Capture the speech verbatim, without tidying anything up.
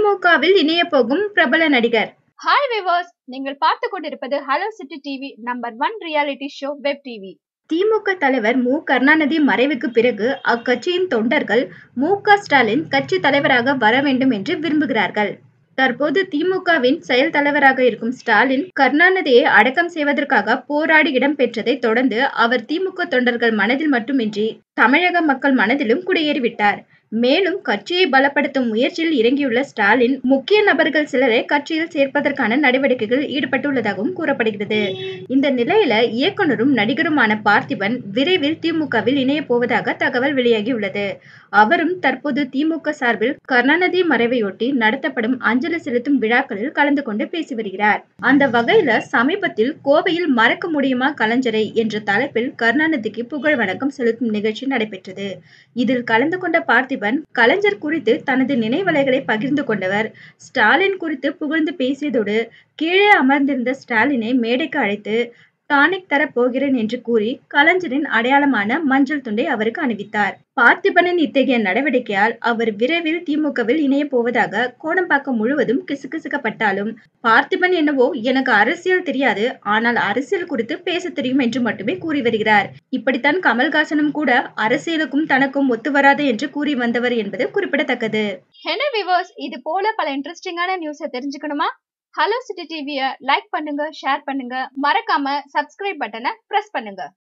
திமுகவில் இணைய போகும் பிரபல நடிகர். ஹாய் விவர்ஸ், நீங்கள் பார்த்து கொண்டிருப்பது hello city TV, number one reality show web TV. DMK தலைவர் மு கருணாநிதி மறைவுக்கு பிறகு அக்கட்சியின் தொண்டர்கள் மு க ஸ்டாலின் கட்சி தலைவராக வர வேண்டும் என்று விரும்புகிறார்கள். தற்போது திமுகவின் செயல் தலைவராக இருக்கும் ஸ்டாலின் கருணாநிதியை அடக்கம் செய்வதற்காக போராடி இடம் பெற்றதை தொடர்ந்து அவர் திமுக தொண்டர்கள் மனதில் மட்டுமின்றி தமிழக மக்கள் மனதிலும் குடியேறிவிட்டார். மேலும் கட்சியை பலப்படுத்தும் முயற்சியில் இறங்கியுள்ள ஸ்டாலின் முக்கிய நபர்கள் சிலரை கட்சியில் சேர்ப்பதற்கான நடவடிக்கைகள் ஈடுபட்டுள்ளதாகவும் கூறப்படுகிறது. இந்த நிலையில இயக்குனரும் நடிகருமான பார்த்திபன் விரைவில் திமுகவில் இணைய போவதாக தகவல் வெளியாகியுள்ளது. அவரும் தற்போது திமுக சார்பில் கருணாநிதி மறைவையொட்டி நடத்தப்படும் அஞ்சலி செலுத்தும் விழாக்களில் கலந்து கொண்டு பேசி வருகிறார். அந்த வகையில சமீபத்தில் கோவையில் மறக்க முடியுமா கலைஞரை என்ற தலைப்பில் கருணாநிதிக்கு புகழ் வணக்கம் செலுத்தும் நிகழ்ச்சி நடைபெற்றது. இதில் கலந்து கொண்ட பார்த்திபன் கலைஞர் குறித்து தனது நினைவலைகளை பகிர்ந்து கொண்டவர். ஸ்டாலின் குறித்து புகழ்ந்து பேசியதோடு கீழே அமர்ந்திருந்த ஸ்டாலினை மேடைக்கு அழைத்து டானிக் தர போகிறேன் என்று கூறி கலைஞரின் அடையாளமான மஞ்சள் துண்டை அவருக்கு அணிவித்தார். பார்த்திபனின் இத்தகைய நடவடிக்கையால் அவர் விரைவில் திமுகவில் இணைய போவதாக கோடம்பாக்கம் முழுவதும் கிசுகிசுக்கப்பட்டாலும் பார்த்திபன் என்னவோ எனக்கு அரசியல் தெரியாது, ஆனால் அரசியல் குறித்து பேச தெரியும் என்று மட்டுமே கூறி வருகிறார். இப்படித்தான் கமல்ஹாசனும் கூட அரசியலுக்கும் தனக்கும் ஒத்து வராது என்று கூறி வந்தவர் என்பது குறிப்பிடத்தக்கது. என்ன விவர்ஸ், இது போல பல இன்ட்ரெஸ்டிங்கான நியூஸை தெரிஞ்சுக்கணுமா? ஹலோ சிட்டி டிவியை லைக் பண்ணுங்க, ஷேர் பண்ணுங்க, மறக்காம சப்ஸ்கிரைப் பட்டனை பிரஸ் பண்ணுங்க.